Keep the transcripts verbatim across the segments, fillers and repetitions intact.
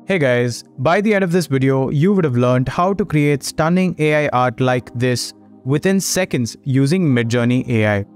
Hey guys, by the end of this video, you would have learned how to create stunning A I art like this within seconds using Midjourney A I.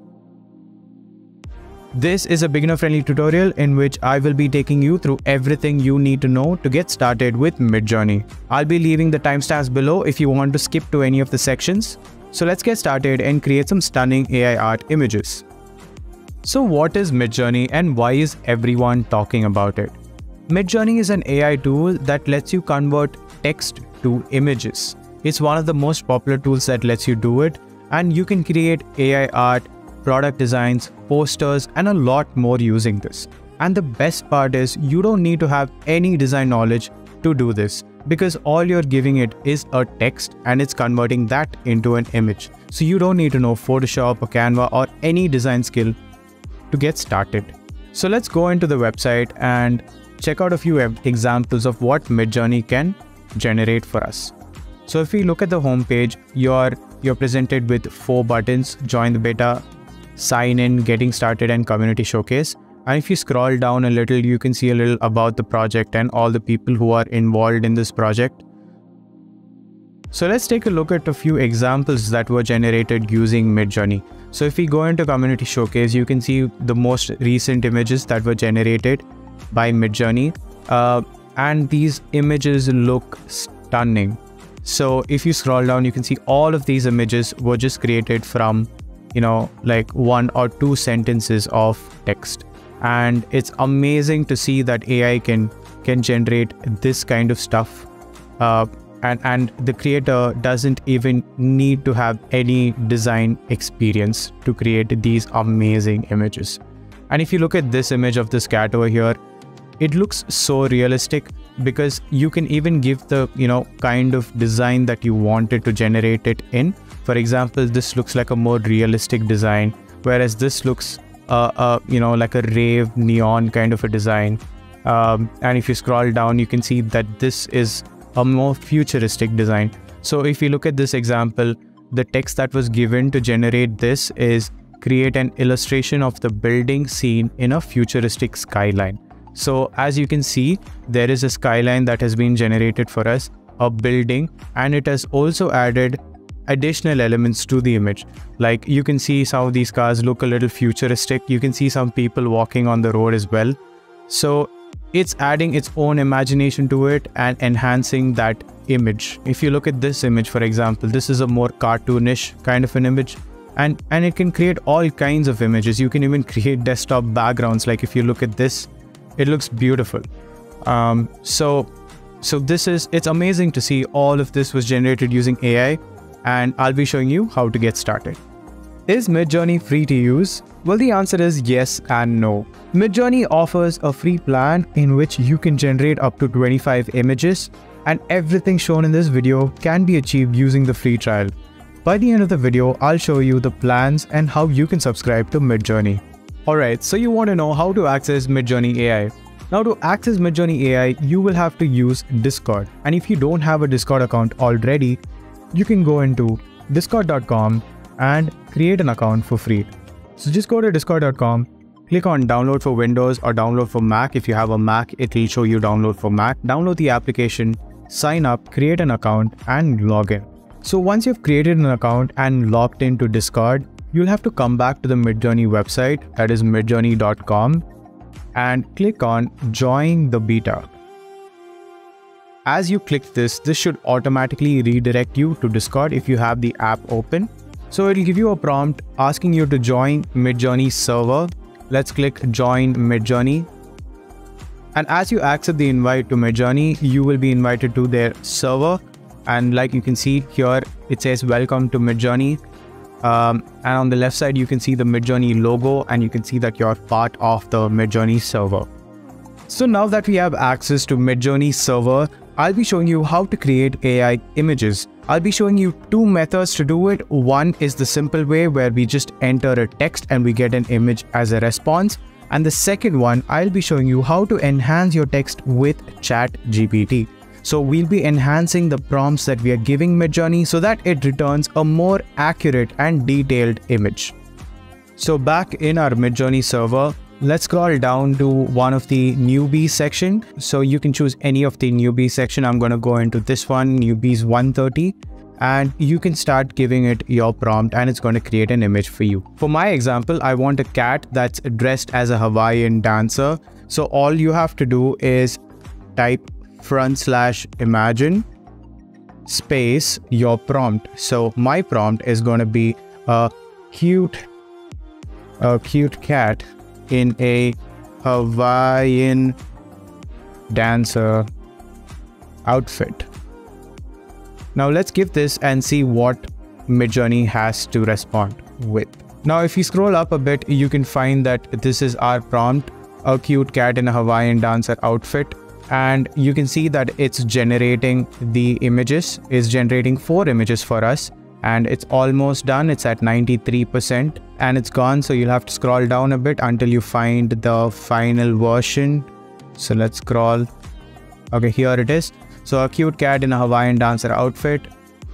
This is a beginner-friendly tutorial in which I will be taking you through everything you need to know to get started with Midjourney. I'll be leaving the timestamps below if you want to skip to any of the sections. So let's get started and create some stunning A I art images. So what is Midjourney and why is everyone talking about it? Midjourney is an A I tool that lets you convert text to images. It's one of the most popular tools that lets you do it, and you can create A I art, product designs, posters, and a lot more using this. And the best part is you don't need to have any design knowledge to do this, because all you're giving it is a text and it's converting that into an image. So you don't need to know Photoshop or Canva or any design skill to get started. So let's go into the website and check out a few examples of what Midjourney can generate for us. So if we look at the home page, you're, you're presented with four buttons: join the beta, sign in, getting started, and community showcase. And if you scroll down a little, you can see a little about the project and all the people who are involved in this project. So let's take a look at a few examples that were generated using Midjourney. So if we go into community showcase, you can see the most recent images that were generated by Midjourney, uh, and these images look stunning. So if you scroll down, you can see all of these images were just created from, you know, like one or two sentences of text. And it's amazing to see that A I can can generate this kind of stuff, uh, and and the creator doesn't even need to have any design experience to create these amazing images. And if you look at this image of this cat over here, it looks so realistic because you can even give the, you know, kind of design that you wanted to generate it in. For example, this looks like a more realistic design, whereas this looks, uh, uh, you know, like a rave neon kind of a design. Um, and if you scroll down, you can see that this is a more futuristic design. So if you look at this example, the text that was given to generate this is create an illustration of the building scene in a futuristic skyline. So as you can see, there is a skyline that has been generated for us, a building, and it has also added additional elements to the image. Like you can see some of these cars look a little futuristic. You can see some people walking on the road as well. So it's adding its own imagination to it and enhancing that image. If you look at this image, for example, this is a more cartoonish kind of an image. And, and it can create all kinds of images. You can even create desktop backgrounds. Like if you look at this, it looks beautiful. Um, so, so this is, it's amazing to see all of this was generated using A I, and I'll be showing you how to get started. Is Midjourney free to use? Well, the answer is yes and no. Midjourney offers a free plan in which you can generate up to twenty-five images, and everything shown in this video can be achieved using the free trial. By the end of the video, I'll show you the plans and how you can subscribe to Midjourney. Alright, so you want to know how to access Midjourney A I. Now to access Midjourney A I, you will have to use Discord. And if you don't have a Discord account already, you can go into discord dot com and create an account for free. So just go to discord dot com, click on download for Windows or download for Mac. If you have a Mac, it will show you download for Mac. Download the application, sign up, create an account, and log in. So once you've created an account and logged into Discord, you'll have to come back to the Midjourney website, that is midjourney dot com, and click on join the beta. As you click this, this should automatically redirect you to Discord if you have the app open. So it'll give you a prompt asking you to join Midjourney server. Let's click join Midjourney. And as you accept the invite to Midjourney, you will be invited to their server. And like you can see here, it says welcome to Midjourney. Um, and on the left side, you can see the Midjourney logo, and you can see that you're part of the Midjourney server. So now that we have access to Midjourney server, I'll be showing you how to create A I images. I'll be showing you two methods to do it. One is the simple way where we just enter a text and we get an image as a response. And the second one, I'll be showing you how to enhance your text with ChatGPT. So we'll be enhancing the prompts that we are giving Midjourney so that it returns a more accurate and detailed image. So back in our Midjourney server, Let's scroll down to one of the newbies section. So you can choose any of the newbies section. I'm going to go into this one, newbies one thirty. And you can start giving it your prompt and it's going to create an image for you. For my example, I want a cat that's dressed as a Hawaiian dancer. So all you have to do is type front slash imagine space your prompt. So my prompt is going to be a cute, a cute cat in a Hawaiian dancer outfit. Now let's give this and see what Midjourney has to respond with. Now if you scroll up a bit, you can find that this is our prompt, a cute cat in a Hawaiian dancer outfit. And you can see that it's generating the images, it's generating four images for us. And it's almost done, it's at ninety-three percent and it's gone. So you'll have to scroll down a bit until you find the final version. So let's scroll. Okay, here it is. So a cute cat in a Hawaiian dancer outfit.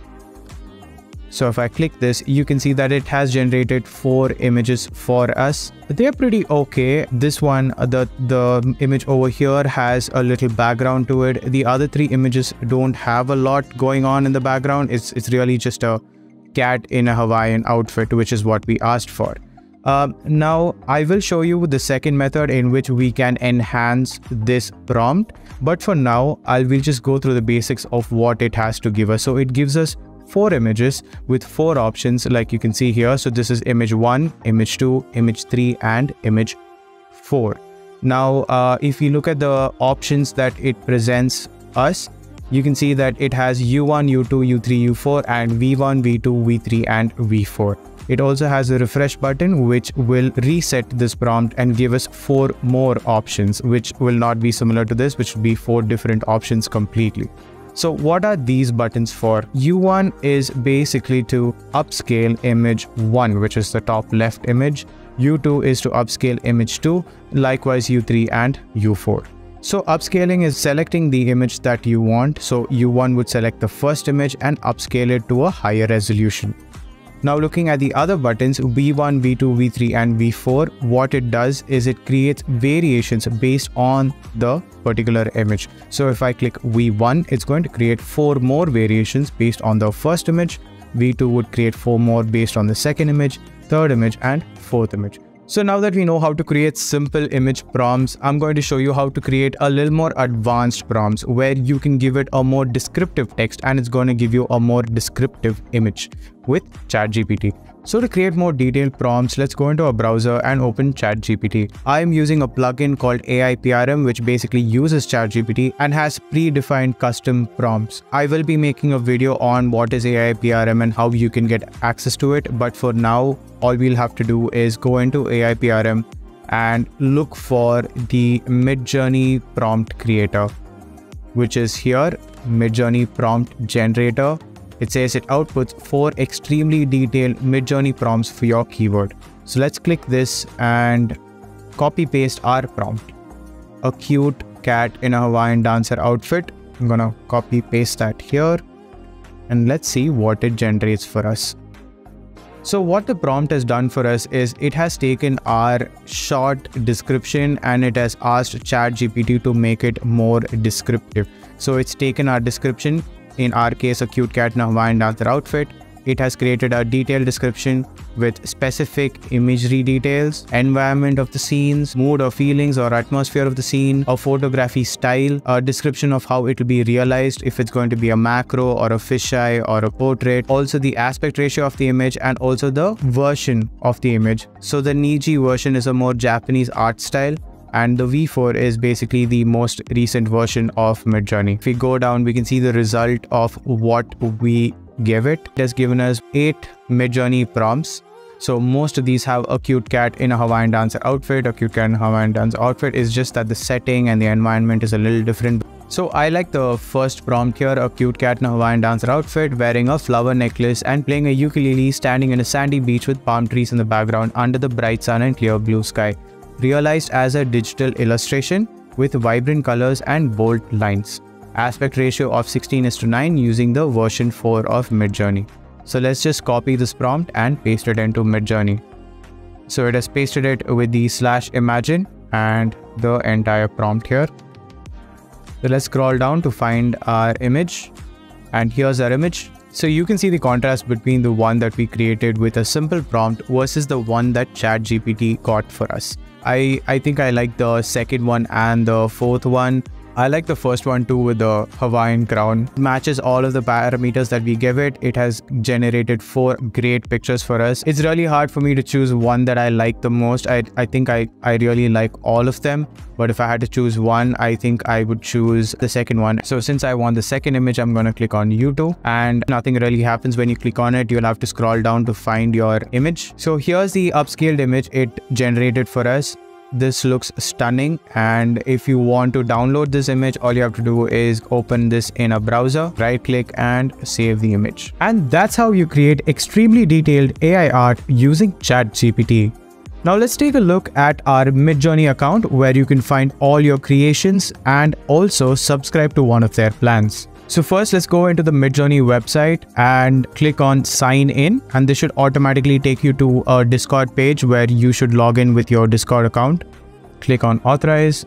So if I click this, you can see that it has generated four images for us. They're pretty okay. This one, the, the image over here has a little background to it. The other three images don't have a lot going on in the background. It's, it's really just a cat in a Hawaiian outfit, which is what we asked for. Uh, now I will show you the second method in which we can enhance this prompt. But for now, I will just go through the basics of what it has to give us. So it gives us four images with four options like you can see here. So this is image one, image two, image three, and image four. Now, uh, if you look at the options that it presents us, you can see that it has U one, U two, U three, U four, and V one, V two, V three, and V four. It also has a refresh button which will reset this prompt and give us four more options, which will not be similar to this, which will be four different options completely. So what are these buttons for? U one is basically to upscale image one, which is the top left image. U two is to upscale image two, likewise U three and U four. So upscaling is selecting the image that you want. So U one would select the first image and upscale it to a higher resolution. Now looking at the other buttons, V one, V two, V three, and V four, what it does is it creates variations based on the particular image. So if I click V one, it's going to create four more variations based on the first image. V two would create four more based on the second image, third image, and fourth image. So now that we know how to create simple image prompts, I'm going to show you how to create a little more advanced prompts where you can give it a more descriptive text and it's going to give you a more descriptive image with ChatGPT. So to create more detailed prompts, let's go into a browser and open ChatGPT. I am using a plugin called A I P R M, which basically uses ChatGPT and has predefined custom prompts. I will be making a video on what is A I P R M and how you can get access to it. But for now, all we'll have to do is go into A I P R M and look for the Midjourney prompt creator, which is here, Midjourney prompt generator. It says it outputs four extremely detailed Midjourney prompts for your keyword. So let's click this and copy paste our prompt. A cute cat in a Hawaiian dancer outfit. I'm gonna copy paste that here and let's see what it generates for us. So what the prompt has done for us is it has taken our short description and it has asked ChatGPT to make it more descriptive. So it's taken our description, in our case a cute cat in a Hawaiian dancer outfit. It has created a detailed description with specific imagery details, environment of the scenes, mood or feelings or atmosphere of the scene, a photography style, a description of how it will be realized, if it's going to be a macro or a fisheye or a portrait, also the aspect ratio of the image and also the version of the image. So the Niji version is a more Japanese art style and the V four is basically the most recent version of Midjourney. If we go down, we can see the result of what we give it. It has given us eight Midjourney prompts. So most of these have a cute cat in a Hawaiian dancer outfit. A cute cat in a Hawaiian dancer outfit is just that the setting and the environment is a little different. So I like the first prompt here, a cute cat in a Hawaiian dancer outfit, wearing a flower necklace and playing a ukulele, standing in a sandy beach with palm trees in the background under the bright sun and clear blue sky. Realized as a digital illustration with vibrant colors and bold lines. Aspect ratio of sixteen is to nine using the version four of Midjourney. So let's just copy this prompt and paste it into Midjourney. So it has pasted it with the slash imagine and the entire prompt here. So let's scroll down to find our image, and here's our image. So you can see the contrast between the one that we created with a simple prompt versus the one that ChatGPT got for us. I, I think I like the second one and the fourth one. I like the first one too with the Hawaiian crown. It matches all of the parameters that we give it. It has generated four great pictures for us. It's really hard for me to choose one that I like the most. I, I think I, I really like all of them. But if I had to choose one, I think I would choose the second one. So since I want the second image, I'm going to click on YouTube, and nothing really happens when you click on it. You'll have to scroll down to find your image. So here's the upscaled image it generated for us. This looks stunning, and if you want to download this image, all you have to do is open this in a browser, right click and save the image. And that's how you create extremely detailed A I art using ChatGPT. Now let's take a look at our Midjourney account, where you can find all your creations and also subscribe to one of their plans. So first, let's go into the Midjourney website and click on sign in, and this should automatically take you to a Discord page where you should log in with your Discord account. Click on authorize,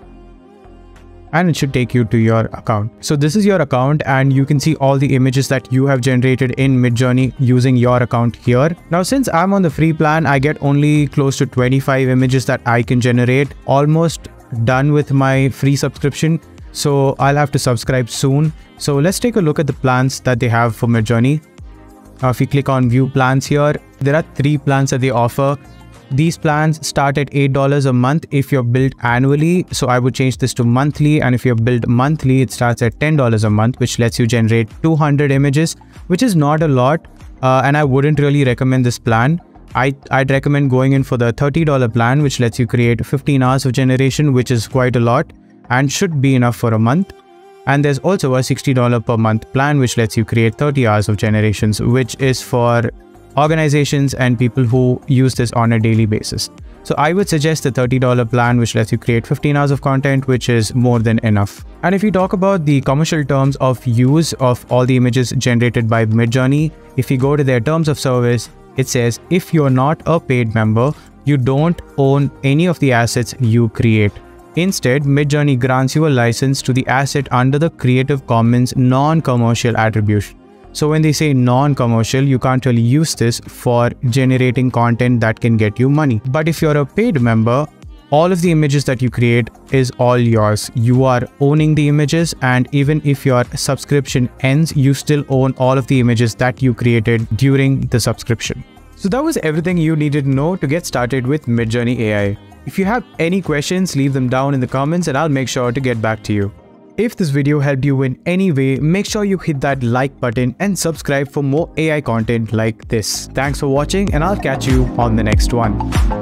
and it should take you to your account. So this is your account, and you can see all the images that you have generated in Midjourney using your account here. Now, since I'm on the free plan, I get only close to twenty-five images that I can generate. Almost done with my free subscription, so I'll have to subscribe soon. So let's take a look at the plans that they have for Midjourney. Now, if you click on view plans here, there are three plans that they offer. These plans start at eight dollars a month if you're billed annually. So I would change this to monthly, and if you're billed monthly, it starts at ten dollars a month, which lets you generate two hundred images, which is not a lot. Uh, and I wouldn't really recommend this plan. I, I'd recommend going in for the thirty dollar plan, which lets you create fifteen hours of generation, which is quite a lot and should be enough for a month. And there's also a sixty dollars per month plan, which lets you create thirty hours of generations, which is for organizations and people who use this on a daily basis. So I would suggest the thirty dollar plan, which lets you create fifteen hours of content, which is more than enough. And if you talk about the commercial terms of use of all the images generated by Midjourney, if you go to their terms of service, it says if you're not a paid member, you don't own any of the assets you create. Instead, Midjourney grants you a license to the asset under the Creative Commons non-commercial attribution. So when they say non-commercial, you can't really use this for generating content that can get you money. But if you're a paid member, all of the images that you create is all yours. You are owning the images, and even if your subscription ends, you still own all of the images that you created during the subscription. So that was everything you needed to know to get started with Midjourney A I. If you have any questions, leave them down in the comments and I'll make sure to get back to you. If this video helped you in any way, make sure you hit that like button and subscribe for more A I content like this. Thanks for watching, and I'll catch you on the next one.